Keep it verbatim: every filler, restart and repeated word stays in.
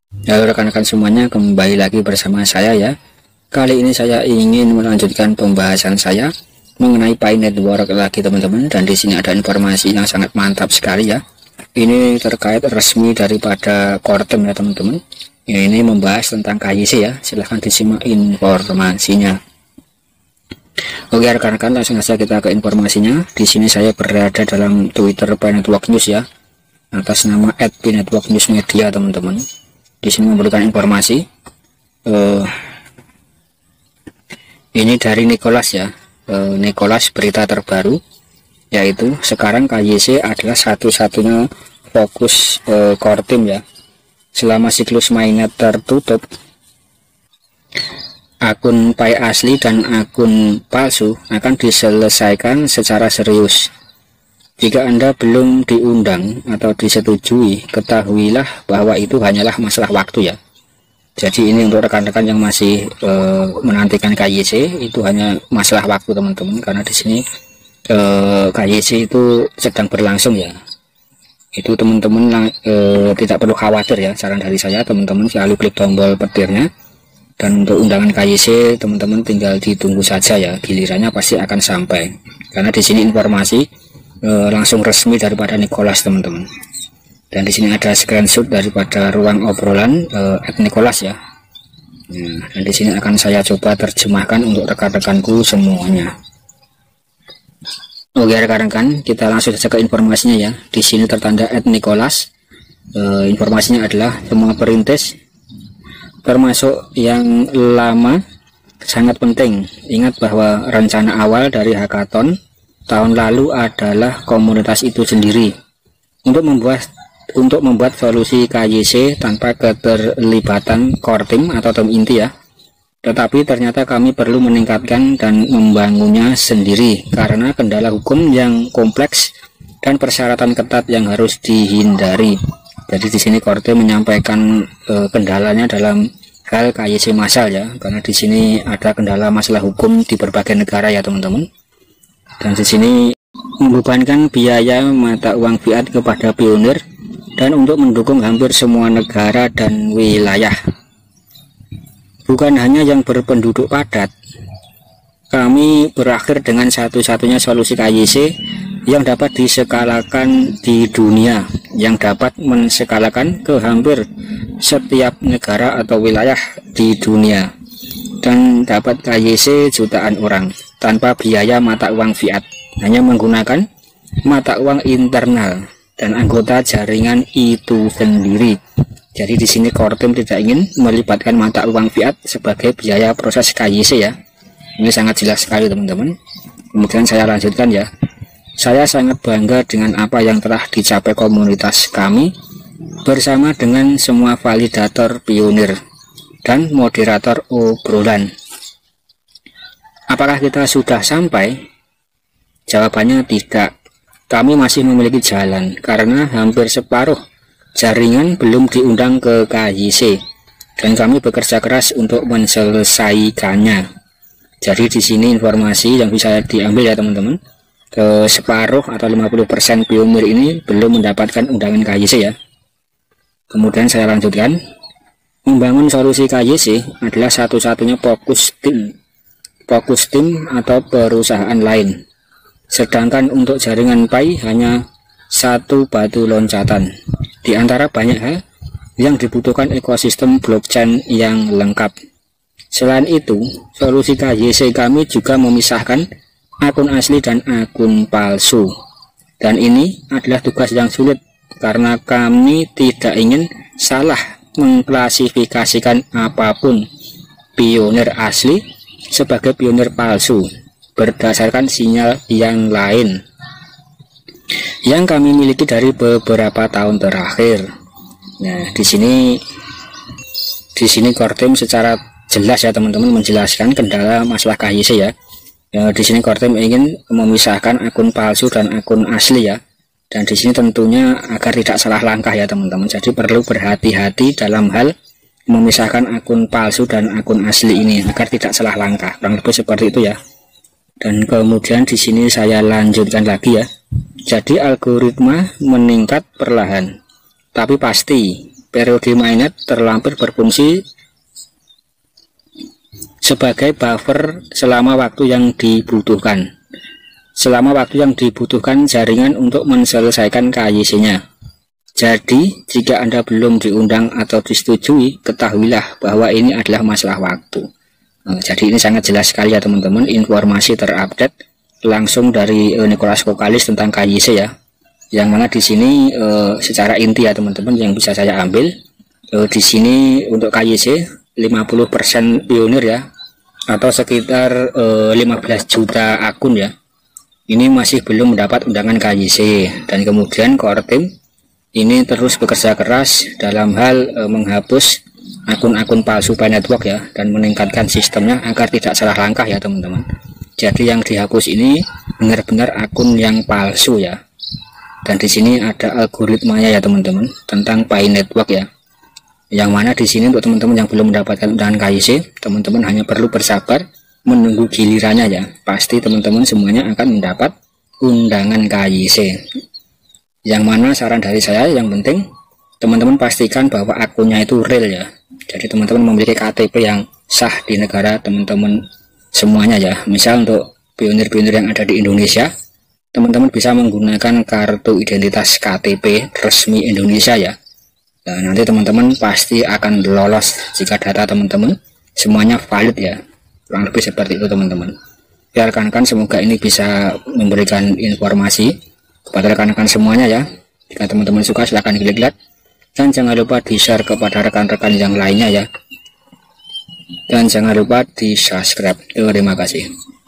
Halo rekan-rekan semuanya, kembali lagi bersama saya ya. Kali ini saya ingin melanjutkan pembahasan saya mengenai Pi Network lagi teman-teman, dan di sini ada informasi yang sangat mantap sekali ya. Ini terkait resmi daripada Kortem ya teman-teman. Ini membahas tentang K Y C ya. Silahkan disimak informasinya. Oke rekan-rekan, langsung saja kita ke informasinya. Di sini saya berada dalam Twitter Pi Network News ya, atas nama et pi network news media teman-teman. Di sini memberikan informasi uh, ini dari Nicholas ya, uh, Nicholas berita terbaru, yaitu sekarang K Y C adalah satu-satunya fokus uh, core team ya. Selama siklus mainnet tertutup, akun Pi asli dan akun palsu akan diselesaikan secara serius. Jika Anda belum diundang atau disetujui, ketahuilah bahwa itu hanyalah masalah waktu ya. Jadi ini untuk rekan-rekan yang masih e, menantikan K Y C, itu hanya masalah waktu teman-teman, karena di sini e, K Y C itu sedang berlangsung ya. Itu teman-teman e, tidak perlu khawatir ya. Saran dari saya, teman-teman selalu klik tombol petirnya, dan untuk undangan K Y C teman-teman tinggal ditunggu saja ya, gilirannya pasti akan sampai. Karena di sini informasi E, langsung resmi daripada Nicholas teman-teman. Dan di sini ada screenshot daripada ruang obrolan e, at Nicholas ya. Nah, dan di sini akan saya coba terjemahkan untuk rekan-rekanku semuanya. Oke rekan-rekan, kita langsung saja ke informasinya ya. Di sini tertanda at Nicholas. E, informasinya adalah semua perintis, termasuk yang lama, sangat penting. Ingat bahwa rencana awal dari hackathon tahun lalu adalah komunitas itu sendiri untuk membuat untuk membuat solusi K Y C tanpa keterlibatan core team atau tim inti ya. Tetapi ternyata kami perlu meningkatkan dan membangunnya sendiri karena kendala hukum yang kompleks dan persyaratan ketat yang harus dihindari. Jadi di sini core team menyampaikan e, kendalanya dalam hal K Y C massal ya, karena di sini ada kendala masalah hukum di berbagai negara ya teman-teman. Dan di sini membebankan biaya mata uang fiat kepada pionir dan untuk mendukung hampir semua negara dan wilayah. Bukan hanya yang berpenduduk padat, kami berakhir dengan satu-satunya solusi K Y C yang dapat diskalakan di dunia, yang dapat menskalakan ke hampir setiap negara atau wilayah di dunia, dan dapat K Y C jutaan orang tanpa biaya mata uang fiat, hanya menggunakan mata uang internal dan anggota jaringan itu sendiri. Jadi di sini core team tidak ingin melibatkan mata uang fiat sebagai biaya proses K Y C ya. Ini sangat jelas sekali teman-teman. Kemudian saya lanjutkan ya. Saya sangat bangga dengan apa yang telah dicapai komunitas kami bersama dengan semua validator pionir dan moderator obrolan. Apakah kita sudah sampai? Jawabannya tidak. Kami masih memiliki jalan karena hampir separuh jaringan belum diundang ke K Y C dan kami bekerja keras untuk menyelesaikannya. Jadi di sini informasi yang bisa diambil ya teman-teman, ke separuh atau lima puluh persen pionir ini belum mendapatkan undangan K Y C ya. Kemudian saya lanjutkan. Membangun solusi K Y C adalah satu-satunya fokus tim fokus tim atau perusahaan lain. Sedangkan untuk jaringan Pi hanya satu batu loncatan di antara banyak hal yang dibutuhkan ekosistem blockchain yang lengkap. Selain itu, solusi K Y C kami juga memisahkan akun asli dan akun palsu. Dan ini adalah tugas yang sulit karena kami tidak ingin salah mengklasifikasikan apapun pionir asli sebagai pionir palsu berdasarkan sinyal yang lain yang kami miliki dari beberapa tahun terakhir. Nah, di sini di sini core team secara jelas ya teman-teman menjelaskan kendala masalah K Y C ya. Ya, di sini core team ingin memisahkan akun palsu dan akun asli ya. Dan di sini tentunya agar tidak salah langkah ya teman-teman. Jadi perlu berhati-hati dalam hal memisahkan akun palsu dan akun asli ini agar tidak salah langkah. Kurang lebih seperti itu ya. Dan kemudian di sini saya lanjutkan lagi ya. Jadi algoritma meningkat perlahan, tapi pasti periode mainnet terlampir berfungsi sebagai buffer selama waktu yang dibutuhkan. Selama waktu yang dibutuhkan jaringan untuk menyelesaikan K Y C-nya. Jadi, jika Anda belum diundang atau disetujui, ketahuilah bahwa ini adalah masalah waktu. Nah, jadi ini sangat jelas sekali ya teman-teman, informasi terupdate langsung dari uh, Nicholas Kokkalis tentang K Y C ya. Yang mana di sini uh, secara inti ya teman-teman yang bisa saya ambil, uh, di sini untuk K Y C lima puluh persen pionir ya, atau sekitar uh, lima belas juta akun ya. Ini masih belum mendapat undangan K Y C, dan kemudian core team ini terus bekerja keras dalam hal e, menghapus akun-akun palsu Pi Network ya, dan meningkatkan sistemnya agar tidak salah langkah ya teman-teman. Jadi yang dihapus ini benar-benar akun yang palsu ya. Dan di sini ada algoritmanya ya teman-teman tentang Pi Network ya. Yang mana di sini untuk teman-teman yang belum mendapatkan undangan K Y C, teman-teman hanya perlu bersabar menunggu gilirannya ya. Pasti teman-teman semuanya akan mendapat undangan K Y C. Yang mana saran dari saya yang penting teman-teman pastikan bahwa akunnya itu real ya. Jadi teman-teman memiliki K T P yang sah di negara teman-teman semuanya ya. Misal untuk pionir-pionir yang ada di Indonesia, teman-teman bisa menggunakan kartu identitas K T P resmi Indonesia ya. Nah, nanti teman-teman pasti akan lolos jika data teman-teman semuanya valid ya. Kurang lebih seperti itu teman-teman. Ya rekan-rekan, semoga ini bisa memberikan informasi kepada rekan-rekan semuanya ya. Jika teman-teman suka silahkan klik like, dan jangan lupa di share kepada rekan-rekan yang lainnya ya, dan jangan lupa di subscribe. Terima kasih.